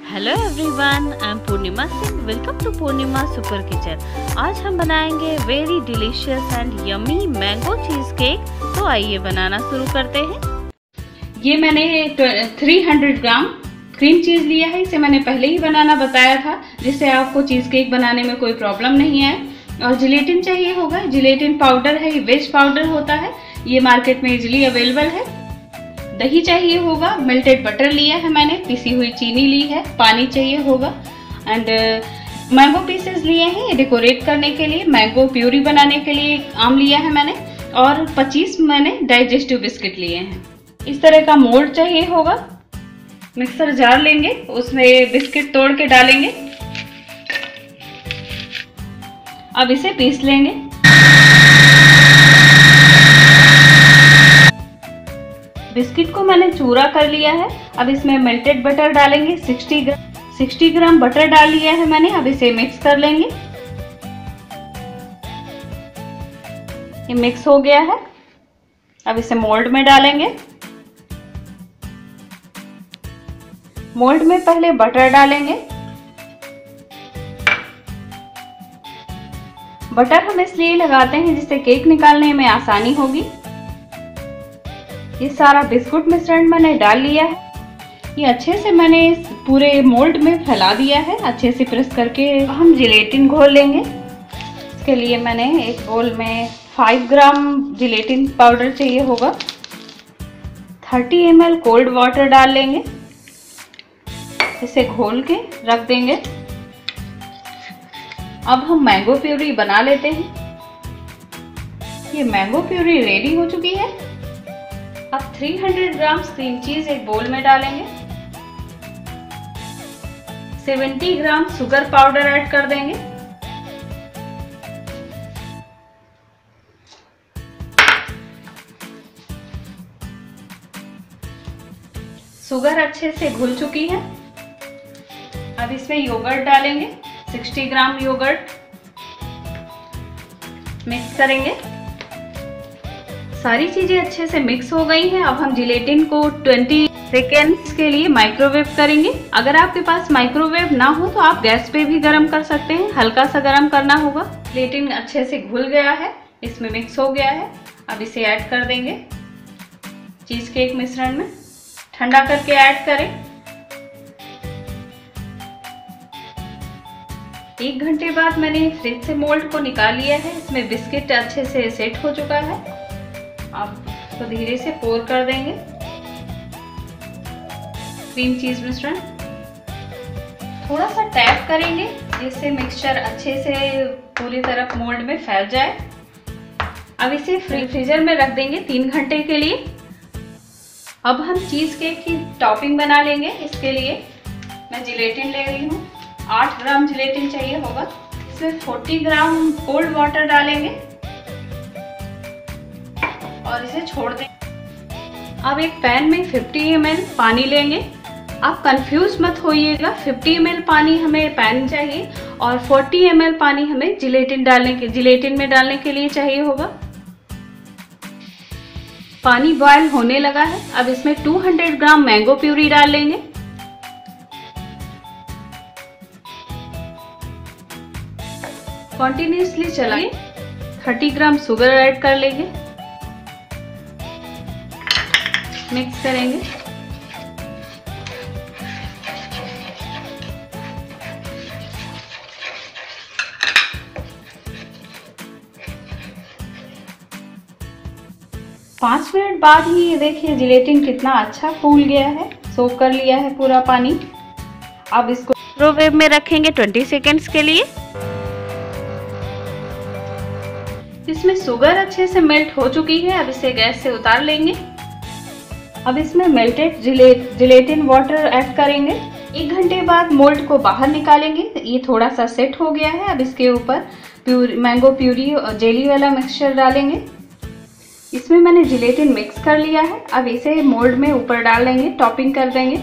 Hello everyone, I am Purnima Singh. Welcome to Purnima super kitchen. आज हम बनाएंगे very delicious and yummy mango cheese cake. तो आइए बनाना शुरू करते हैं। ये मैंने 300 ग्राम क्रीम चीज़ लिया है। इसे मैंने पहले ही बनाना बताया था, जिससे आपको चीज़ केक बनाने में कोई प्रॉब्लम नहीं है। और जिलेटिन चाहिए होगा। जिलेटिन पाउडर है, ये वेज पाउडर होता है, ये मार्केट में इजीली अवेलेबल है। दही चाहिए होगा, मेल्टेड बटर लिया है मैंने, पिसी हुई चीनी ली है, पानी चाहिए होगा एंड मैंगो पीसेस लिए हैं डेकोरेट करने के लिए। मैंगो प्यूरी बनाने के लिए आम लिया है मैंने, और 25 मैंने डाइजेस्टिव बिस्किट लिए हैं। इस तरह का मोल्ड चाहिए होगा। मिक्सर जार लेंगे, उसमें बिस्किट तोड़ के डालेंगे। अब इसे पीस लेंगे। बिस्किट को मैंने चूरा कर लिया है। अब इसमें मेल्टेड बटर डालेंगे। 60 ग्राम बटर डाल लिया है मैंने। अब इसे मिक्स कर लेंगे। ये मिक्स हो गया है। अब इसे मोल्ड में डालेंगे। मोल्ड में पहले बटर डालेंगे। बटर हम इसलिए लगाते हैं जिससे केक निकालने में आसानी होगी। ये सारा बिस्कुट मिश्रण मैंने डाल लिया है। ये अच्छे से मैंने पूरे मोल्ड में फैला दिया है, अच्छे से प्रेस करके। हम जिलेटिन घोल लेंगे। इसके लिए मैंने एक बोल में 5 ग्राम जिलेटिन पाउडर चाहिए होगा। 30 ml कोल्ड वाटर डाल लेंगे। इसे घोल के रख देंगे। अब हम मैंगो प्यूरी बना लेते हैं। ये मैंगो प्यूरी रेडी हो चुकी है। अब 300 ग्राम क्रीम चीज एक बोल में डालेंगे। 70 ग्राम शुगर पाउडर ऐड कर देंगे। शुगर अच्छे से घुल चुकी है। अब इसमें योगर्ट डालेंगे। 60 ग्राम योगर्ट मिक्स करेंगे। सारी चीजें अच्छे से मिक्स हो गई हैं। अब हम जिलेटिन को 20 सेकेंड्स के लिए माइक्रोवेव करेंगे। अगर आपके पास माइक्रोवेव ना हो तो आप गैस पे भी गर्म कर सकते हैं, हल्का सा गर्म करना होगा। जिलेटिन अच्छे से घुल गया है, इसमें मिक्स हो गया है। अब इसे ऐड कर देंगे चीज केक मिश्रण में। ठंडा करके ऐड करें। 1 घंटे बाद मैंने फ्रिज से मोल्ड को निकाल लिया है। इसमें बिस्किट अच्छे से सेट हो चुका है। अब इसको धीरे से पोर कर देंगे क्रीम चीज मिश्रण। थोड़ा सा टैप करेंगे जिससे मिक्सचर अच्छे से पूरी तरफ मोल्ड में फैल जाए। अब इसे फ्रीजर में रख देंगे 3 घंटे के लिए। अब हम चीज केक की टॉपिंग बना लेंगे। इसके लिए मैं जिलेटिन ले रही हूँ। 8 ग्राम जिलेटिन चाहिए होगा। इसमें 40 ग्राम कोल्ड वाटर डालेंगे और इसे छोड़ दें। अब एक पैन में 50 ml पानी लेंगे। आप कंफ्यूज मत होइएगा, 50 ml पानी हमें पैन चाहिए और 40 ml पानी हमें जिलेटिन में डालने के लिए चाहिए होगा। पानी बॉयल होने लगा है। अब इसमें 200 ग्राम मैंगो प्यूरी डाल लेंगे। कंटिन्यूसली चलाएं। 30 ग्राम शुगर ऐड कर लेंगे। मिक्स करेंगे। पाँच मिनट बाद ही ये देखिए जिलेटिन कितना अच्छा फूल गया है, सोक कर लिया है पूरा पानी। अब इसको माइक्रोवेव में रखेंगे 20 सेकेंड्स के लिए। इसमें शुगर अच्छे से मेल्ट हो चुकी है। अब इसे गैस से उतार लेंगे। अब इसमें मेल्टेड जिलेटिन वाटर ऐड करेंगे। 1 घंटे बाद मोल्ड को बाहर निकालेंगे। ये थोड़ा सा सेट हो गया है। अब इसके ऊपर मैंगो प्यूरी और जेली वाला मिक्सचर डालेंगे। इसमें मैंने जिलेटिन मिक्स कर लिया है। अब इसे मोल्ड में ऊपर डाल लेंगे, टॉपिंग कर देंगे।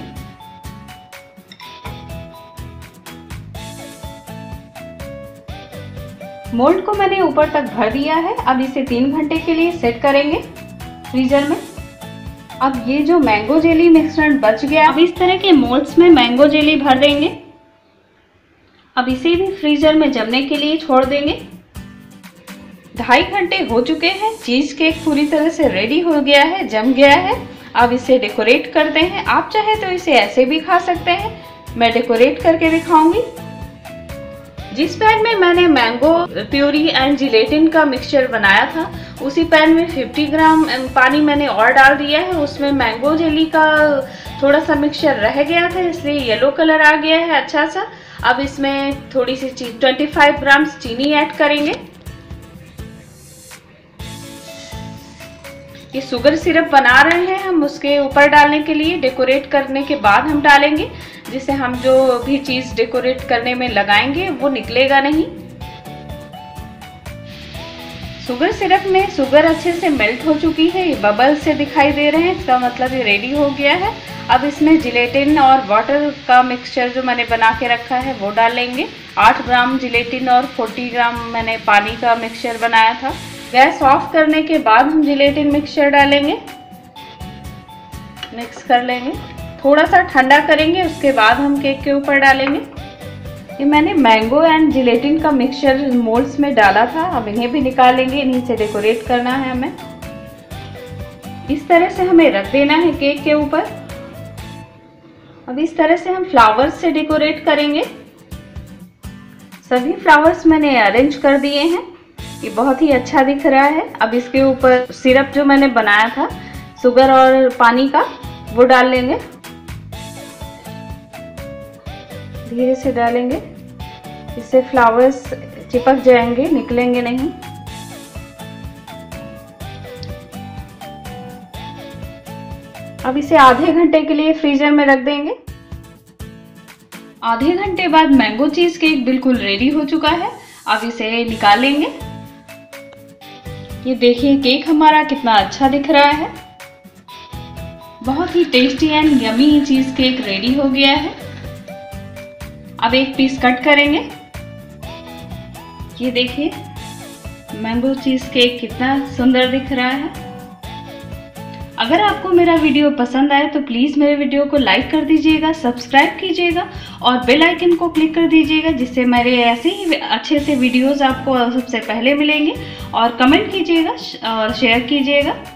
मोल्ड को मैंने ऊपर तक भर दिया है। अब इसे 3 घंटे के लिए सेट करेंगे फ्रीजर में। अब ये जो मैंगो जेली मिश्रण बच गया, अब इस तरह के मोल्ड्स में मैंगो जेली भर देंगे। अब इसे भी फ्रीजर में जमने के लिए छोड़ देंगे। 2.5 घंटे हो चुके हैं। चीज केक पूरी तरह से रेडी हो गया है, जम गया है। अब इसे डेकोरेट करते हैं। आप चाहे तो इसे ऐसे भी खा सकते हैं, मैं डेकोरेट करके दिखाऊंगी। जिस पैन में मैंने मैंगो प्यूरी एंड जिलेटिन का मिक्सचर बनाया था, उसी पैन में 50 ग्राम पानी मैंने और डाल दिया है। उसमें मैंगो जेली का थोड़ा सा मिक्सचर रह गया था, इसलिए येलो कलर आ गया है अच्छा सा। अब इसमें थोड़ी सी 25 ग्राम चीनी ऐड करेंगे। ये शुगर सिरप बना रहे हैं हम, उसके ऊपर डालने के लिए, डेकोरेट करने के बाद हम डालेंगे, जिससे हम जो भी चीज डेकोरेट करने में लगाएंगे वो निकलेगा नहीं। शुगर सिरप में शुगर अच्छे से मेल्ट हो चुकी है, ये बबल से दिखाई दे रहे हैं, इसका मतलब ये रेडी हो गया है। अब इसमें जिलेटिन और वाटर का मिक्सचर जो मैंने बना के रखा है वो डालेंगे। 8 ग्राम जिलेटिन और 40 ग्राम मैंने पानी का मिक्सचर बनाया था। गैस ऑफ करने के बाद हम जिलेटिन मिक्सचर डालेंगे, मिक्स कर लेंगे, थोड़ा सा ठंडा करेंगे, उसके बाद हम केक के ऊपर डालेंगे। ये मैंने मैंगो एंड जिलेटिन का मिक्सचर मोल्ड्स में डाला था, अब इन्हें भी निकालेंगे, इन्हीं से डेकोरेट करना है हमें। इस तरह से हमें रख देना है केक के ऊपर। अब इस तरह से हम फ्लावर्स से डेकोरेट करेंगे। सभी फ्लावर्स मैंने अरेंज कर दिए हैं, ये बहुत ही अच्छा दिख रहा है। अब इसके ऊपर सिरप जो मैंने बनाया था शुगर और पानी का, वो डाल लेंगे, धीरे से डालेंगे, इससे फ्लावर्स चिपक जाएंगे, निकलेंगे नहीं। अब इसे आधे घंटे के लिए फ्रीजर में रख देंगे। आधे घंटे बाद मैंगो चीज केक बिल्कुल रेडी हो चुका है। अब इसे निकालेंगे। ये देखिए केक हमारा कितना अच्छा दिख रहा है, बहुत ही tasty and yummy cheese cake ready हो गया है। अब एक पीस कट करेंगे। ये देखिए मैंगो चीज केक कितना सुंदर दिख रहा है। अगर आपको मेरा वीडियो पसंद आए तो प्लीज़ मेरे वीडियो को लाइक कर दीजिएगा, सब्सक्राइब कीजिएगा और बेल आइकन को क्लिक कर दीजिएगा, जिससे मेरे ऐसे ही अच्छे से वीडियोस आपको सबसे पहले मिलेंगे। और कमेंट कीजिएगा और शेयर कीजिएगा।